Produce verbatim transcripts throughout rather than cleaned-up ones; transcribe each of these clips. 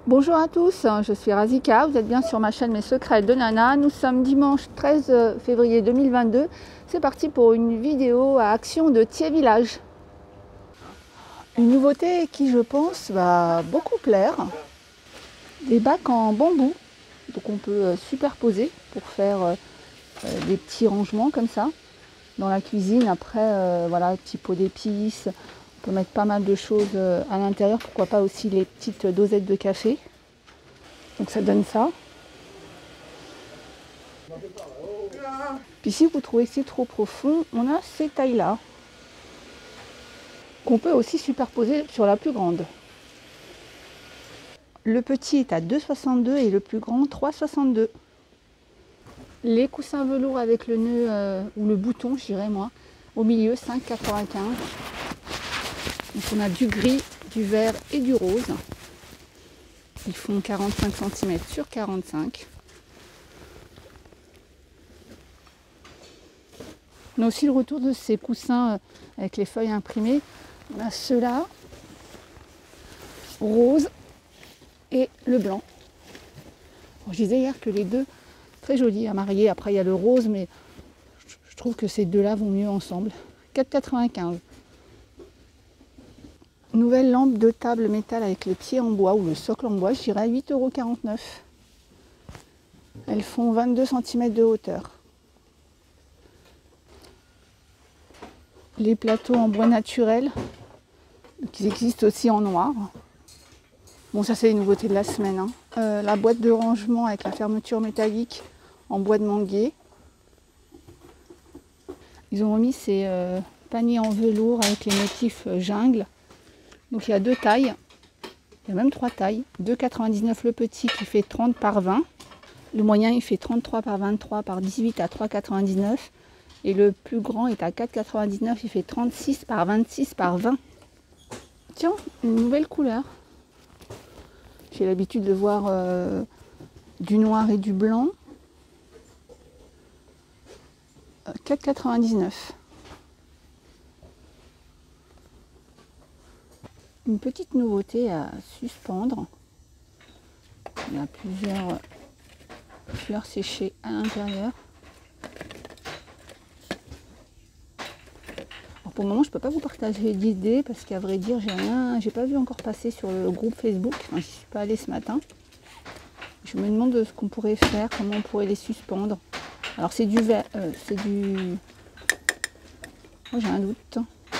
Bonjour à tous, je suis Razika, vous êtes bien sur ma chaîne Mes Secrets de Nana. Nous sommes dimanche treize février deux mille vingt-deux. C'est parti pour une vidéo à Action de Thiers Village. Une nouveauté qui, je pense, va beaucoup plaire. Des bacs en bambou, donc on peut superposer pour faire des petits rangements comme ça dans la cuisine. Après, euh, voilà, petit pot d'épices. On peut mettre pas mal de choses à l'intérieur, pourquoi pas aussi les petites dosettes de café. Donc ça donne ça. Puis si vous trouvez que c'est trop profond, on a ces tailles-là, qu'on peut aussi superposer sur la plus grande. Le petit est à deux virgule soixante-deux et le plus grand trois virgule soixante-deux. Les coussins velours avec le nœud euh, ou le bouton, je dirais moi, au milieu cinq virgule quatre-vingt-quinze. Donc on a du gris, du vert et du rose. Ils font quarante-cinq centimètres sur quarante-cinq. On a aussi le retour de ces coussins avec les feuilles imprimées. On a ceux-là, rose et le blanc. Alors, je disais hier que les deux, très jolis à marier. Après il y a le rose, mais je trouve que ces deux-là vont mieux ensemble. quatre virgule quatre-vingt-quinze. Nouvelle lampe de table métal avec le pied en bois ou le socle en bois, je dirais huit euros quarante-neuf. Elles font vingt-deux centimètres de hauteur. Les plateaux en bois naturel, qui existent aussi en noir. Bon, ça c'est les nouveautés de la semaine. Hein. Euh, la boîte de rangement avec la fermeture métallique en bois de manguier. Ils ont remis ces euh, paniers en velours avec les motifs euh, jungle. Donc il y a deux tailles, il y a même trois tailles. deux virgule quatre-vingt-dix-neuf le petit qui fait trente par vingt. Le moyen il fait trente-trois par vingt-trois par dix-huit à trois virgule quatre-vingt-dix-neuf. Et le plus grand est à quatre virgule quatre-vingt-dix-neuf, il fait trente-six par vingt-six par vingt. Tiens, une nouvelle couleur. J'ai l'habitude de voir euh, du noir et du blanc. quatre virgule quatre-vingt-dix-neuf. Une petite nouveauté à suspendre. Il y a plusieurs fleurs séchées à l'intérieur. Pour le moment, je ne peux pas vous partager d'idées parce qu'à vrai dire, j'ai rien, j'ai pas vu encore passer sur le groupe Facebook. Enfin, je ne suis pas allée ce matin. Je me demande ce qu'on pourrait faire, comment on pourrait les suspendre. Alors c'est du verre, euh, c'est du. Oh, j'ai un doute.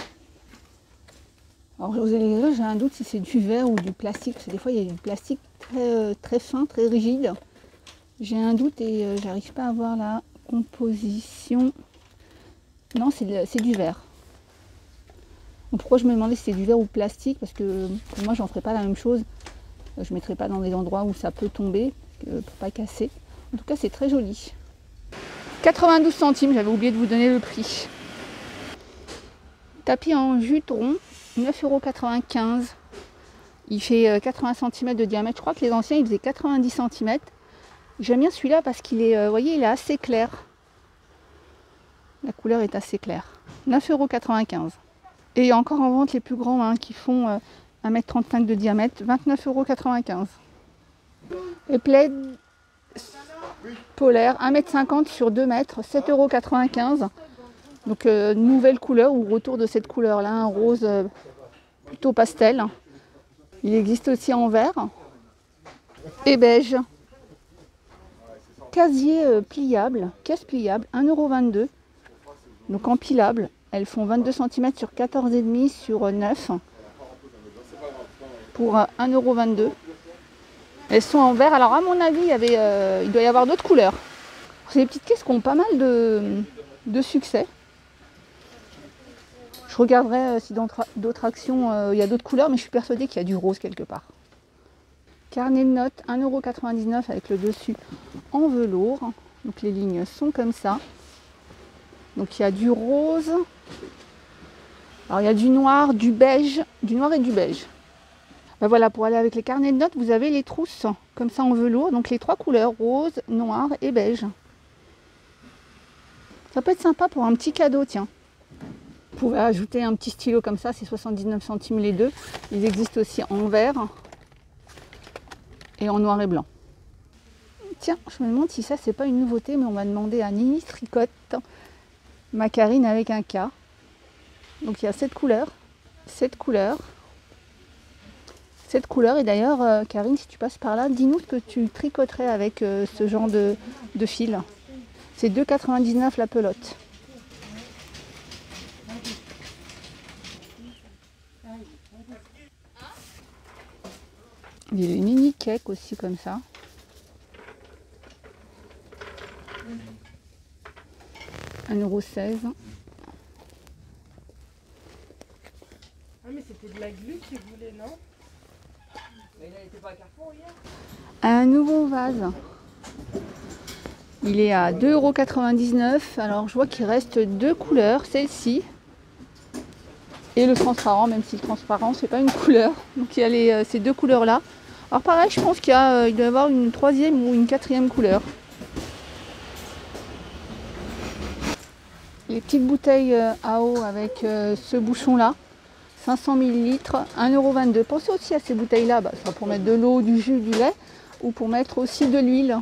Alors vous allez dire, j'ai un doute si c'est du verre ou du plastique, parce que des fois il y a du plastique très, très fin, très rigide. J'ai un doute et euh, j'arrive pas à voir la composition. Non, c'est du verre. Donc pourquoi je me demandais si c'était du verre ou plastique, parce que pour moi j'en ferais pas la même chose. Je ne mettrais pas dans des endroits où ça peut tomber, pour pas casser. En tout cas c'est très joli. quatre-vingt-douze centimes, j'avais oublié de vous donner le prix. Tapis en jutron. neuf euros quatre-vingt-quinze. Il fait quatre-vingts centimètres de diamètre. Je crois que les anciens ils faisaient quatre-vingt-dix centimètres. J'aime bien celui-là parce qu'il est, vous voyez, il est assez clair. La couleur est assez claire. neuf euros quatre-vingt-quinze. Et il y a encore en vente les plus grands hein, qui font euh, un mètre trente-cinq de diamètre. vingt-neuf euros quatre-vingt-quinze. Et plaid polaire, un mètre cinquante sur deux mètres, sept euros quatre-vingt-quinze. Donc euh, nouvelle couleur ou retour de cette couleur là, un rose euh, plutôt pastel. Il existe aussi en vert et beige. Casier euh, pliable, caisse pliable, un euro vingt-deux. Donc empilable, elles font vingt-deux centimètres sur quatorze virgule cinq sur neuf pour euh, un euro vingt-deux. Elles sont en vert, alors à mon avis il, y avait, euh, il doit y avoir d'autres couleurs. C'est des petites caisses qui ont pas mal de, de succès. Je regarderai si dans d'autres actions euh, il y a d'autres couleurs, mais je suis persuadée qu'il y a du rose quelque part. Carnet de notes, un euro quatre-vingt-dix-neuf avec le dessus en velours. Donc les lignes sont comme ça. Donc il y a du rose. Alors il y a du noir, du beige, du noir et du beige. Ben voilà, pour aller avec les carnets de notes, vous avez les trousses comme ça en velours. Donc les trois couleurs, rose, noir et beige. Ça peut être sympa pour un petit cadeau, tiens. Vous pouvez ajouter un petit stylo comme ça, c'est soixante-dix-neuf centimes les deux. Ils existent aussi en vert. et en noir et blanc. Tiens, je me demande si ça c'est pas une nouveauté, mais on va demander à Nini Tricotte Macarine avec un K. Donc il y a cette couleur, cette couleur, cette couleur. Et d'ailleurs, euh, Karine, si tu passes par là, dis-nous ce que tu tricoterais avec euh, ce genre de, de fil. C'est deux euros quatre-vingt-dix-neuf la pelote. Il y a des mini cakes aussi comme ça. un euro seize. Ah mais c'était de la glu qu'il voulait, non? Mais il n'était pas à Carrefour hier. Un nouveau vase. Il est à deux euros quatre-vingt-dix-neuf. Alors je vois qu'il reste deux couleurs, celle-ci et le transparent, même si le transparent c'est pas une couleur. Donc il y a les, euh, ces deux couleurs là. Alors pareil, je pense qu'il y a, euh, il doit y avoir une troisième ou une quatrième couleur. Les petites bouteilles euh, à eau avec euh, ce bouchon là. cinq cents millilitres, un euro vingt-deux. Pensez aussi à ces bouteilles-là, bah, ça pour mettre de l'eau, du jus, du lait, ou pour mettre aussi de l'huile.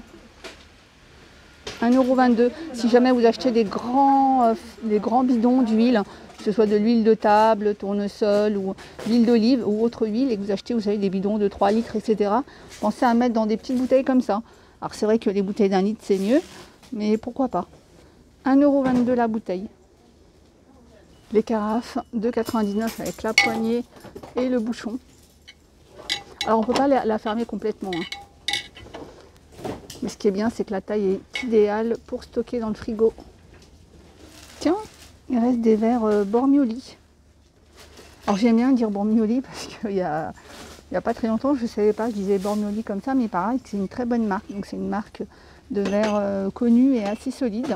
un euro vingt-deux. Si jamais vous achetez des grands, euh, des grands bidons d'huile, que ce soit de l'huile de table, tournesol, ou l'huile d'olive, ou autre huile, et que vous achetez, vous savez, des bidons de trois litres, et cetera, pensez à mettre dans des petites bouteilles comme ça. Alors c'est vrai que les bouteilles d'un litre, c'est mieux, mais pourquoi pas. un euro vingt-deux la bouteille. Les carafes, deux euros quatre-vingt-dix-neuf avec la poignée et le bouchon. Alors on ne peut pas la fermer complètement. Hein. Mais ce qui est bien, c'est que la taille est idéale pour stocker dans le frigo. Tiens, il reste des verres euh, Bormioli. Alors j'aime bien dire Bormioli parce qu'il y a, il y a pas très longtemps, je ne savais pas, je disais Bormioli comme ça, mais pareil, c'est une très bonne marque. Donc c'est une marque de verre euh, connue et assez solide.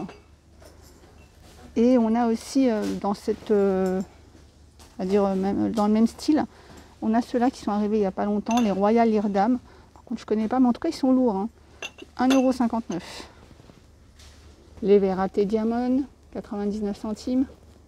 Et on a aussi euh, dans cette, euh, à dire même, dans le même style, on a ceux-là qui sont arrivés il n'y a pas longtemps, les Royal Leerdam. Par contre, je ne connais pas, mais en tout cas, ils sont lourds. Hein. un euro cinquante-neuf. Les verres A T Diamond, quatre-vingt-dix-neuf centimes.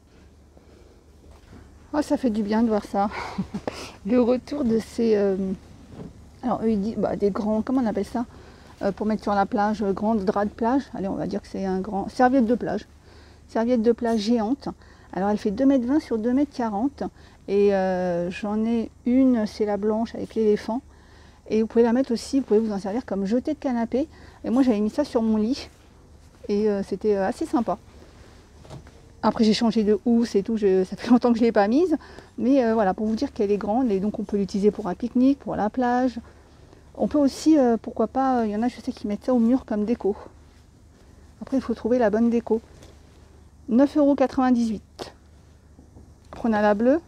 Oh, ça fait du bien de voir ça. Le retour de ces, euh, alors eux ils disent, bah, des grands, comment on appelle ça, euh, pour mettre sur la plage, euh, grandes draps de plage. Allez, on va dire que c'est un grand serviette de plage. Serviette de plage géante. Alors elle fait deux mètres vingt sur deux mètres quarante. Et euh, j'en ai une, c'est la blanche avec l'éléphant. Et vous pouvez la mettre aussi, vous pouvez vous en servir comme jeté de canapé. Et moi j'avais mis ça sur mon lit. Et euh, c'était assez sympa. Après j'ai changé de housse et tout, je, ça fait longtemps que je ne l'ai pas mise. Mais euh, voilà, pour vous dire qu'elle est grande. Et donc on peut l'utiliser pour un pique-nique, pour la plage. On peut aussi, euh, pourquoi pas, il y en a je sais qui mettent ça au mur comme déco. Après il faut trouver la bonne déco. neuf euros quatre-vingt-dix-huit. Après on a la bleue.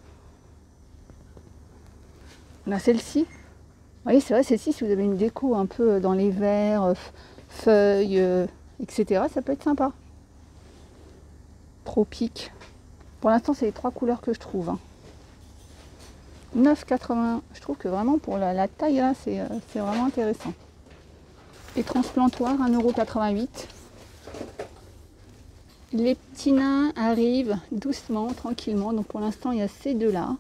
On a celle-ci. Vous voyez, c'est vrai, celle-ci, si vous avez une déco un peu dans les verres, feuilles, euh, et cetera, ça peut être sympa. Tropique. Pour l'instant, c'est les trois couleurs que je trouve. Hein. neuf euros quatre-vingts. Je trouve que vraiment pour la, la taille, là, c'est euh, c'est vraiment intéressant. Les transplantoirs, un euro quatre-vingt-huit. Les petits nains arrivent doucement, tranquillement. Donc pour l'instant, il y a ces deux-là.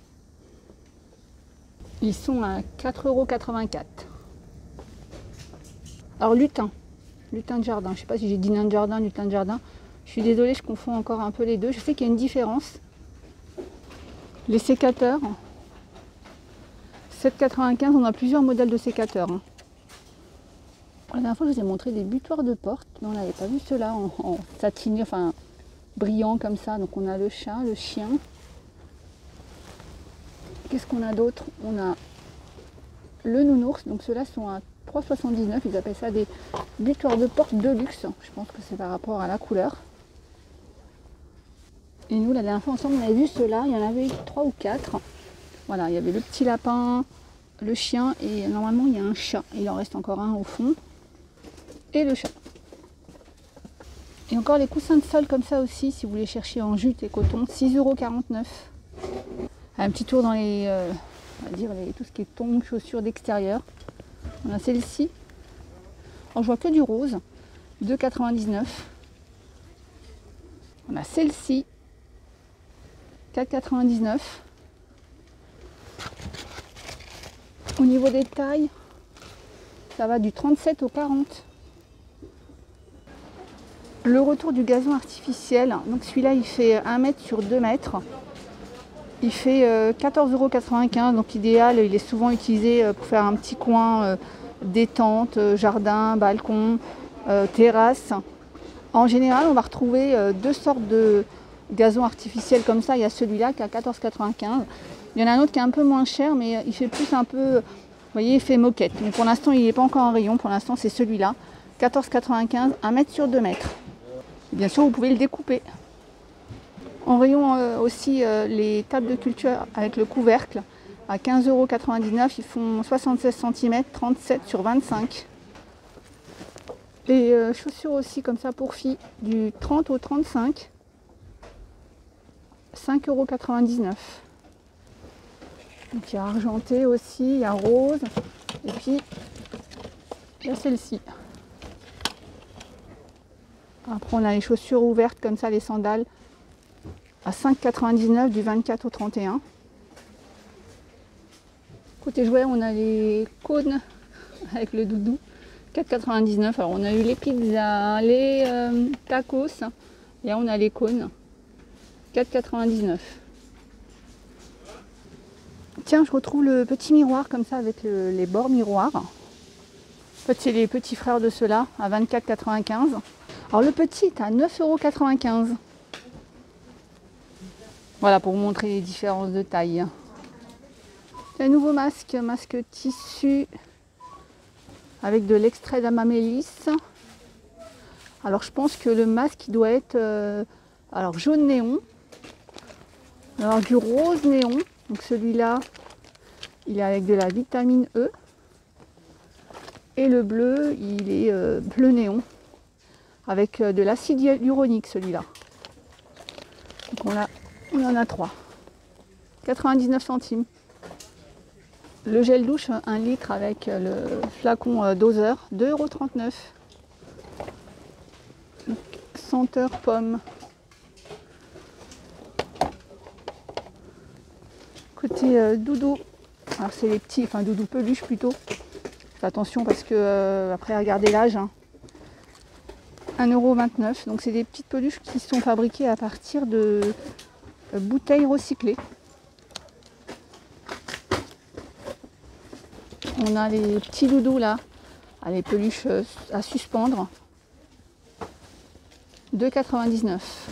Ils sont à quatre euros quatre-vingt-quatre. Alors lutin, lutin de jardin. Je ne sais pas si j'ai dit nain de jardin, lutin de jardin. Je suis désolée, je confonds encore un peu les deux. Je sais qu'il y a une différence. Les sécateurs. sept euros quatre-vingt-quinze, on a plusieurs modèles de sécateurs. Hein. La dernière fois, je vous ai montré des butoirs de porte, mais on n'avait pas vu ceux-là en, en satiné, enfin brillant comme ça. Donc on a le chat, le chien. Qu'est-ce qu'on a d'autre? On a le nounours. Donc ceux-là sont à trois euros soixante-dix-neuf. Ils appellent ça des butoirs de porte de luxe. Je pense que c'est par rapport à la couleur. Et nous, la dernière fois ensemble, on avait vu ceux-là. Il y en avait trois ou quatre. Voilà, il y avait le petit lapin, le chien et normalement il y a un chat. Il en reste encore un au fond. Et le chat. Et encore les coussins de sol comme ça aussi, si vous les cherchez en jute et coton, six euros quarante-neuf. Un petit tour dans les, euh, on va dire les, tout ce qui est tongs, chaussures d'extérieur. On a celle-ci. Alors je vois que du rose, deux euros quatre-vingt-dix-neuf. On a celle-ci, quatre euros quatre-vingt-dix-neuf. Au niveau des tailles, Ça va du trente-sept au quarante. Le retour du gazon artificiel, donc celui-là il fait un mètre sur deux mètres. Il fait euh, quatorze euros quatre-vingt-quinze, donc idéal, il est souvent utilisé pour faire un petit coin euh, détente, euh, jardin, balcon, euh, terrasse. En général, on va retrouver euh, deux sortes de gazon artificiel comme ça. Il y a celui-là qui est à quatorze euros quatre-vingt-quinze. Il y en a un autre qui est un peu moins cher, mais il fait plus un peu, vous voyez, il fait moquette. Mais pour l'instant, il n'est pas encore en rayon. Pour l'instant, c'est celui-là, quatorze euros quatre-vingt-quinze, un mètre sur deux mètres. Et bien sûr, vous pouvez le découper. En rayon euh, aussi euh, les tables de culture avec le couvercle à quinze euros quatre-vingt-dix-neuf, ils font soixante-seize centimètres, trente-sept sur vingt-cinq. Les euh, chaussures aussi comme ça pour filles du trente au trente-cinq, cinq euros quatre-vingt-dix-neuf. Donc il y a argenté aussi, il y a rose, et puis il y a celle-ci. Après on a les chaussures ouvertes comme ça, les sandales, à cinq euros quatre-vingt-dix-neuf du vingt-quatre au trente et un. Côté jouets, on a les cônes avec le doudou, quatre euros quatre-vingt-dix-neuf. Alors on a eu les pizzas, les euh, tacos, et là on a les cônes, quatre euros quatre-vingt-dix-neuf. Tiens, je retrouve le petit miroir comme ça avec le, les bords miroirs. En fait, c'est les petits frères de ceux-là à vingt-quatre euros quatre-vingt-quinze. Alors le petit est à neuf euros quatre-vingt-quinze. Voilà, pour vous montrer les différences de taille. Un nouveau masque, masque tissu avec de l'extrait d'amamélis. Alors je pense que le masque il doit être euh, alors jaune néon, alors du rose néon. Donc celui-là, il est avec de la vitamine E. Et le bleu, il est euh, bleu néon avec euh, de l'acide hyaluronique celui-là. Donc on a Il y en a trois. quatre-vingt-dix-neuf centimes. Le gel douche, un litre avec le flacon doseur, deux euros trente-neuf. Senteur pomme. Côté euh, doudou, alors c'est les petits, enfin doudou peluche plutôt. Faites attention parce que, euh, après regardez l'âge, hein. un euro vingt-neuf. Donc c'est des petites peluches qui sont fabriquées à partir de euh, bouteilles recyclées. On a les petits doudous là, les peluches à suspendre, deux euros quatre-vingt-dix-neuf.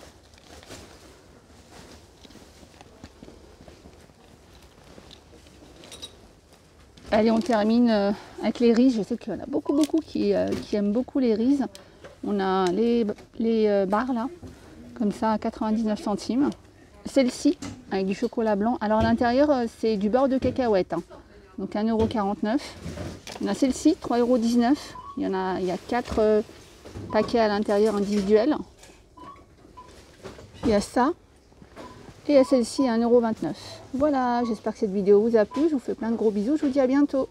Allez, on termine avec les rises. Je sais qu'il y en a beaucoup, beaucoup qui, euh, qui aiment beaucoup les rises. On a les, les barres là, comme ça à quatre-vingt-dix-neuf centimes. Celle-ci, avec du chocolat blanc. Alors à l'intérieur, c'est du beurre de cacahuète. Hein. Donc un euro quarante-neuf. On a celle-ci, trois euros dix-neuf. Il y en a, il y a quatre euh, paquets à l'intérieur individuels. Il y a ça. Et à celle-ci, un euro vingt-neuf. Voilà, j'espère que cette vidéo vous a plu. Je vous fais plein de gros bisous. Je vous dis à bientôt.